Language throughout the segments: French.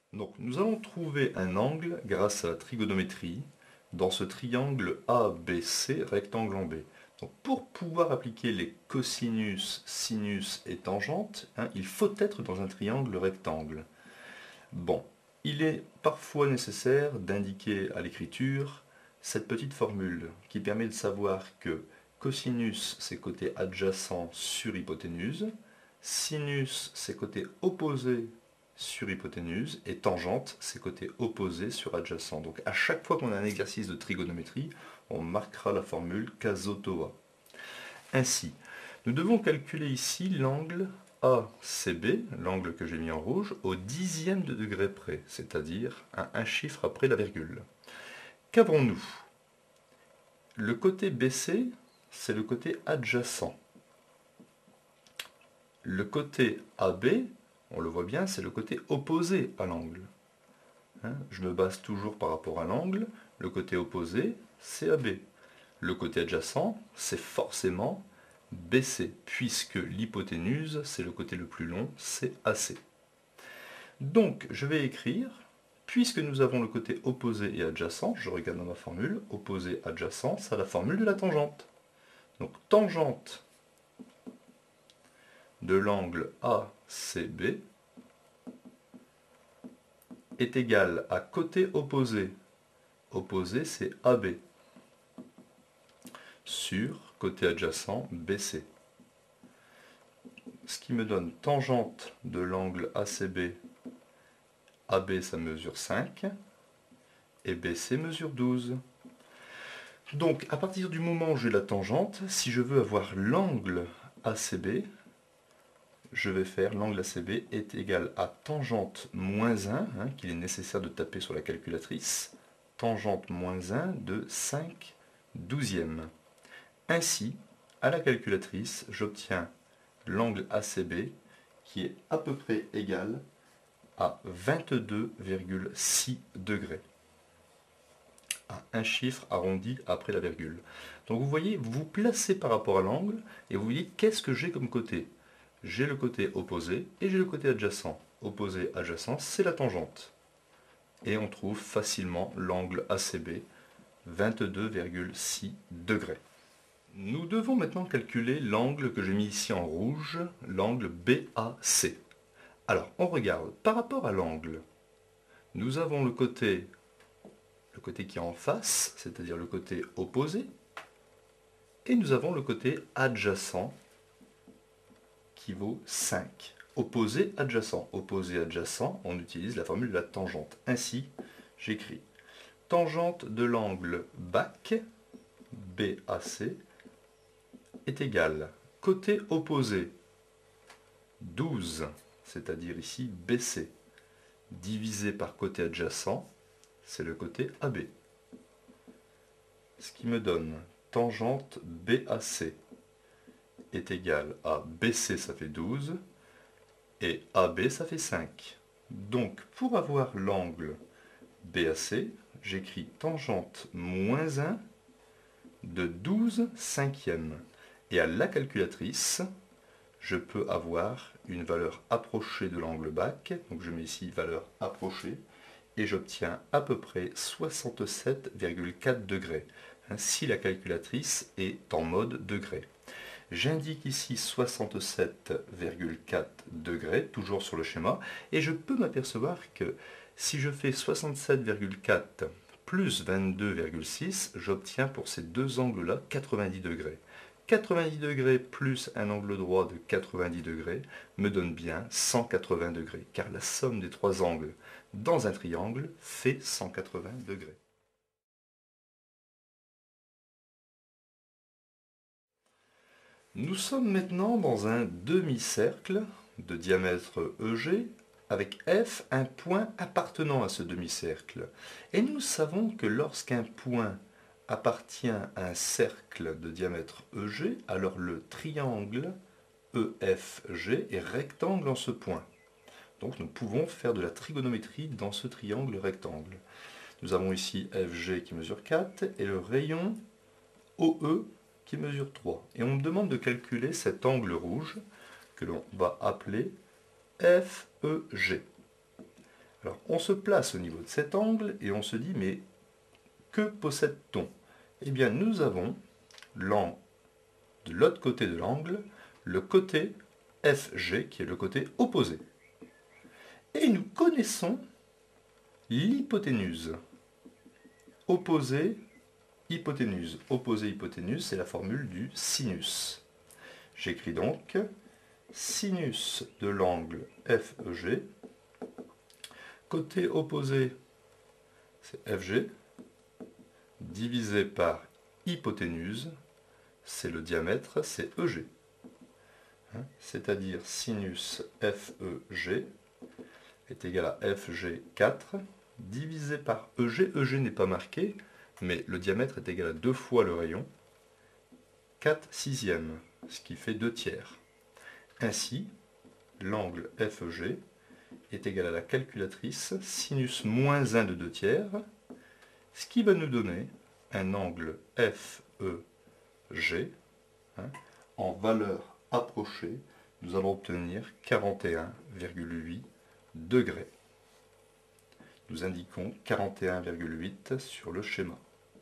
Donc, nous allons trouver un angle grâce à la trigonométrie dans ce triangle ABC rectangle en B. Donc, pour pouvoir appliquer les cosinus, sinus et tangentes, il faut être dans un triangle rectangle. Bon, il est parfois nécessaire d'indiquer à l'écriture cette petite formule qui permet de savoir que cosinus c'est côté adjacent sur hypoténuse, sinus c'est côté opposé sur hypoténuse et tangente c'est côté opposé sur adjacent. Donc à chaque fois qu'on a un exercice de trigonométrie, on marquera la formule Casotoa. Ainsi, nous devons calculer ici l'angle ACB, l'angle que j'ai mis en rouge, au dixième de degré près, c'est-à-dire à un chiffre après la virgule. Qu'avons-nous? Le côté BC, c'est le côté adjacent. Le côté AB, on le voit bien, c'est le côté opposé à l'angle. Je me base toujours par rapport à l'angle. Le côté opposé, c'est AB. Le côté adjacent, c'est forcément BC, puisque l'hypoténuse, c'est le côté le plus long, c'est AC. Donc, je vais écrire, puisque nous avons le côté opposé et adjacent, je regarde dans ma formule, opposé, adjacent, c'est la formule de la tangente. Donc, tangente de l'angle ACB est égale à côté opposé. Opposé, c'est AB. Sur côté adjacent, BC. Ce qui me donne tangente de l'angle ACB. AB, ça mesure 5. Et BC mesure 12. Donc, à partir du moment où j'ai la tangente, si je veux avoir l'angle ACB, je vais faire l'angle ACB est égal à tangente moins 1, qu'il est nécessaire de taper sur la calculatrice, tangente moins 1 de 5 douzièmes. Ainsi, à la calculatrice, j'obtiens l'angle ACB qui est à peu près égal à 22,6 degrés. À un chiffre arrondi après la virgule. Donc vous voyez, vous vous placez par rapport à l'angle et vous vous dites qu'est-ce que j'ai comme côté? J'ai le côté opposé et j'ai le côté adjacent. Opposé, adjacent, c'est la tangente. Et on trouve facilement l'angle ACB, 22,6 degrés. Nous devons maintenant calculer l'angle que j'ai mis ici en rouge, l'angle BAC. Alors, on regarde, par rapport à l'angle, nous avons le côté qui est en face, c'est-à-dire le côté opposé, et nous avons le côté adjacent, qui vaut 5. Opposé, adjacent. Opposé, adjacent, on utilise la formule de la tangente. Ainsi, j'écris tangente de l'angle BAC, BAC, est égale côté opposé, 12, c'est-à-dire ici BC, divisé par côté adjacent, c'est le côté AB. Ce qui me donne tangente BAC est égal à BC, ça fait 12, et AB, ça fait 5. Donc, pour avoir l'angle BAC, j'écris tangente moins 1 de 12 cinquièmes. Et à la calculatrice, je peux avoir une valeur approchée de l'angle BAC, donc je mets ici valeur approchée, et j'obtiens à peu près 67,4 degrés, si la calculatrice est en mode degré. J'indique ici 67,4 degrés, toujours sur le schéma, et je peux m'apercevoir que si je fais 67,4 plus 22,6, j'obtiens pour ces deux angles-là 90 degrés. 90 degrés plus un angle droit de 90 degrés me donne bien 180 degrés, car la somme des trois angles dans un triangle fait 180 degrés. Nous sommes maintenant dans un demi-cercle de diamètre EG avec F un point appartenant à ce demi-cercle. Et nous savons que lorsqu'un point appartient à un cercle de diamètre EG, alors le triangle EFG est rectangle en ce point. Donc nous pouvons faire de la trigonométrie dans ce triangle rectangle. Nous avons ici FG qui mesure 4 et le rayon OE qui mesure 3. Et on me demande de calculer cet angle rouge que l'on va appeler FEG. Alors, on se place au niveau de cet angle et on se dit, mais que possède-t-on? Eh bien, nous avons, de l'autre côté de l'angle, le côté FG, qui est le côté opposé. Et nous connaissons l'hypoténuse. Opposé, hypoténuse. Opposé, hypoténuse, c'est la formule du sinus. J'écris donc sinus de l'angle FEG. Côté opposé, c'est FG, divisé par hypoténuse, c'est le diamètre, c'est EG. C'est-à-dire sinus FEG est égal à FG4 divisé par EG. EG n'est pas marqué, mais le diamètre est égal à 2 fois le rayon, 4 sixièmes, ce qui fait 2 tiers. Ainsi, l'angle FEG est égal à la calculatrice sinus moins 1 de 2 tiers, ce qui va nous donner un angle FEG, en valeur approchée, nous allons obtenir 41,8 degrés. Nous indiquons 41,8 sur le schéma.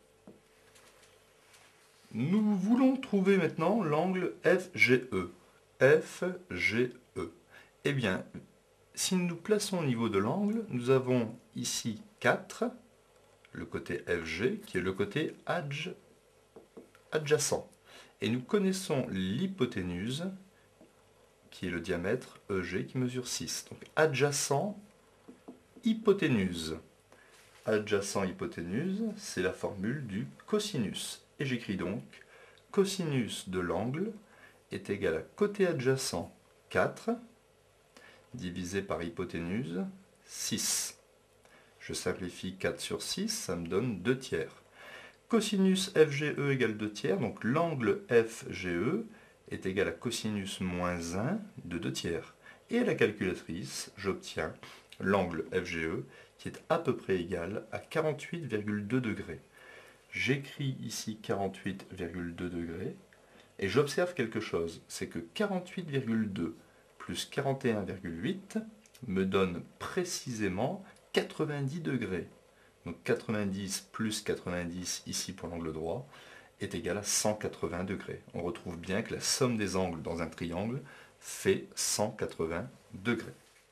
Nous voulons trouver maintenant l'angle FGE. FGE. Eh bien, si nous nous plaçons au niveau de l'angle, nous avons ici 4, le côté FG, qui est le côté adjacent. Et nous connaissons l'hypoténuse, qui est le diamètre EG, qui mesure 6. Donc adjacent, hypoténuse. Adjacent, hypoténuse, c'est la formule du cosinus. Et j'écris donc cosinus de l'angle est égal à côté adjacent 4, divisé par hypoténuse 6. Je simplifie 4 sur 6, ça me donne 2 tiers. Cosinus FGE égale 2 tiers, donc l'angle FGE est égal à cosinus moins 1 de 2 tiers. Et à la calculatrice, j'obtiens l'angle FGE qui est à peu près égal à 48,2 degrés. J'écris ici 48,2 degrés et j'observe quelque chose, c'est que 48,2 plus 41,8 me donne précisément 90 degrés. Donc 90 plus 90 ici pour l'angle droit est égal à 180 degrés. On retrouve bien que la somme des angles dans un triangle fait 180 degrés.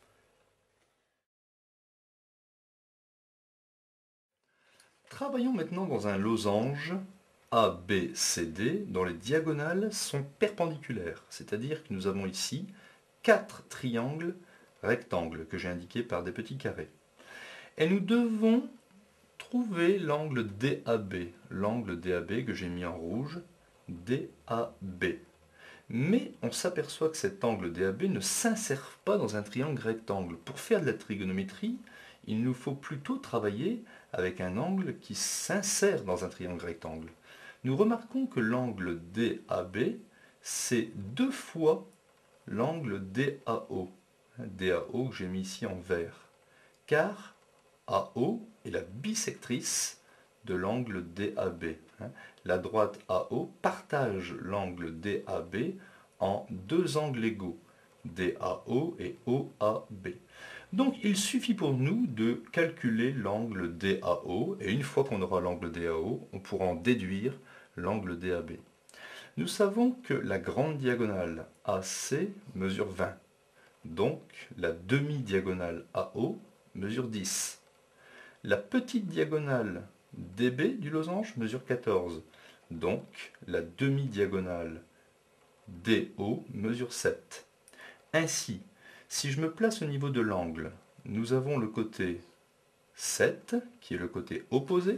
Travaillons maintenant dans un losange ABCD dont les diagonales sont perpendiculaires, c'est-à-dire que nous avons ici 4 triangles rectangles que j'ai indiqués par des petits carrés. Et nous devons trouver l'angle DAB que j'ai mis en rouge, DAB. Mais on s'aperçoit que cet angle DAB ne s'insère pas dans un triangle rectangle. Pour faire de la trigonométrie, il nous faut plutôt travailler avec un angle qui s'insère dans un triangle rectangle. Nous remarquons que l'angle DAB, c'est 2 fois l'angle DAO. DAO que j'ai mis ici en vert. Car AO est la bisectrice de l'angle DAB. La droite AO partage l'angle DAB en 2 angles égaux, DAO et OAB. Donc il suffit pour nous de calculer l'angle DAO, et une fois qu'on aura l'angle DAO, on pourra en déduire l'angle DAB. Nous savons que la grande diagonale AC mesure 20, donc la demi-diagonale AO mesure 10. La petite diagonale DB du losange mesure 14, donc la demi-diagonale DO mesure 7. Ainsi, si je me place au niveau de l'angle, nous avons le côté 7, qui est le côté opposé,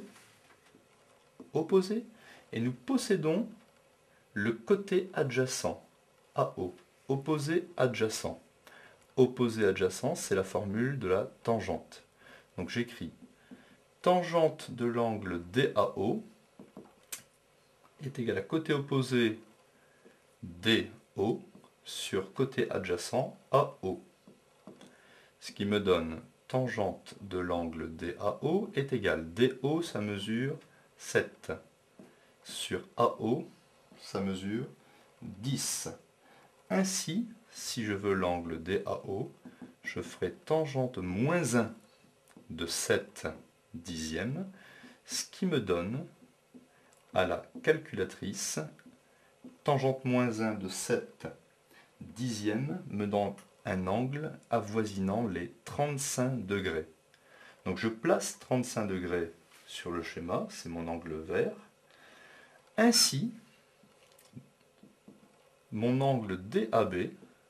et nous possédons le côté adjacent, AO, opposé adjacent. Opposé adjacent, c'est la formule de la tangente. Donc j'écris tangente de l'angle DAO est égale à côté opposé DO sur côté adjacent AO. Ce qui me donne tangente de l'angle DAO est égal. DO, ça mesure 7. Sur AO, ça mesure 10. Ainsi, si je veux l'angle DAO, je ferai tangente moins 1 de 7 dixièmes, ce qui me donne à la calculatrice tangente moins 1 de 7 dixièmes me donne un angle avoisinant les 35 degrés. Donc je place 35 degrés sur le schéma, c'est mon angle vert. Ainsi, mon angle DAB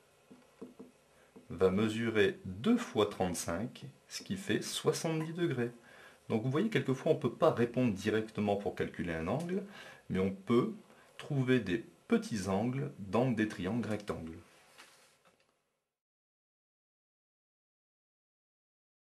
va mesurer 2 fois 35, ce qui fait 70 degrés. Donc vous voyez, quelquefois on ne peut pas répondre directement pour calculer un angle, mais on peut trouver des petits angles dans des triangles rectangles.